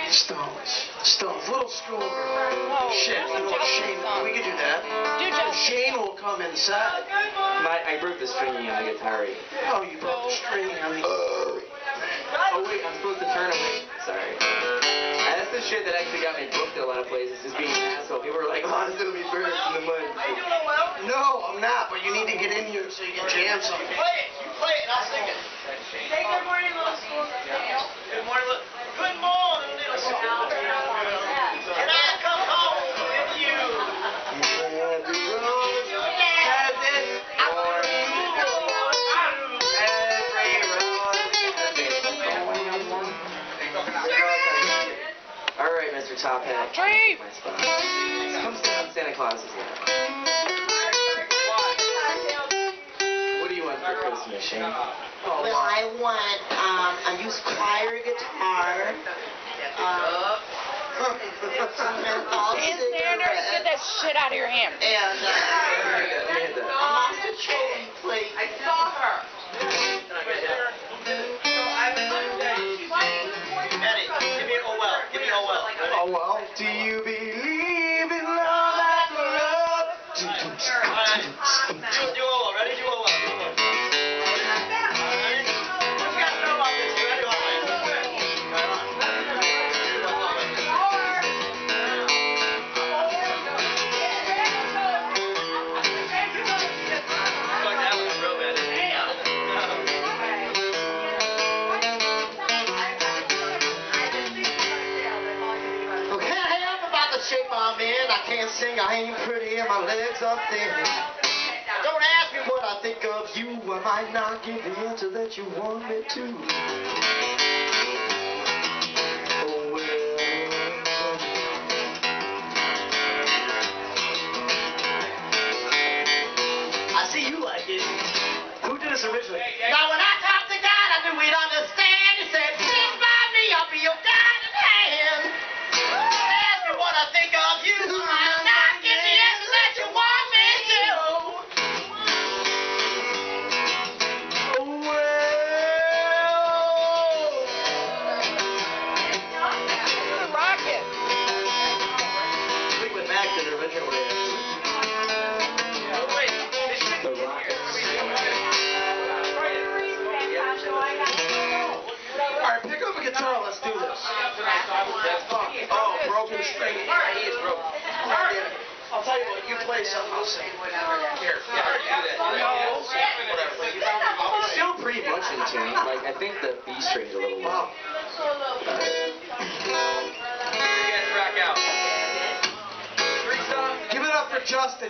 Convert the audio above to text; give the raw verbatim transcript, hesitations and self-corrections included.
Stones. Stones. A little stronger. Oh, Shit. You know what, Shane? We could do that. Do just Shane will come inside. My, I broke the stringy on the guitar. Oh, you broke the string on the... Oh, wait, I'm supposed to turn away. Sorry. And that's the shit that actually got me booked at a lot of places, just being an asshole. People were like, oh, I'm still be burned in the mud. Are you doing well? No, I'm not, but you need to get in here so you can jam something. You play it. You play it, and I'll sing it. Say good morning, little school. Good morning, little... Good morning, little school. Can I come home with you? Every road has its door. Every road has its door. All right, Mister Top Hat. Tree. My spot. Come sit on Santa Claus's lap. What do you want for Christmas, Shane? Oh, Well, I want um, a used choir guitar, um, some menthol Stand there and get that cigarettes, shit out of your hand. and uh, a monster plate. I saw her. Eddie, give me an oh well. Give me an oh well. Oh, well. Do you believe in love after love? Alright. Do oh well. Ready? Do oh well. Shape I'm in, I can't sing, I ain't pretty, and my legs are thin. Don't ask me what I think of you, I might not give the answer that you want me to. Oh well. I see you like it. Who did this originally? Now when I talked to God, I knew we'd understand. He said, please by me, I'll be your guiding hand. What I think of you, I'm not getting the answer that you want me to. Oh, well. Rocket. Fleetwood Mac did it originally. The Rockets. All right, pick up a guitar. Let's do this. Oh, broken string. He is broken. I'll tell you what. You play something. I'll sing. Here. No. Whatever. It's still pretty much in tune. Like, I think the B string's a little low. Wow. Rock out. Give it up for Justin.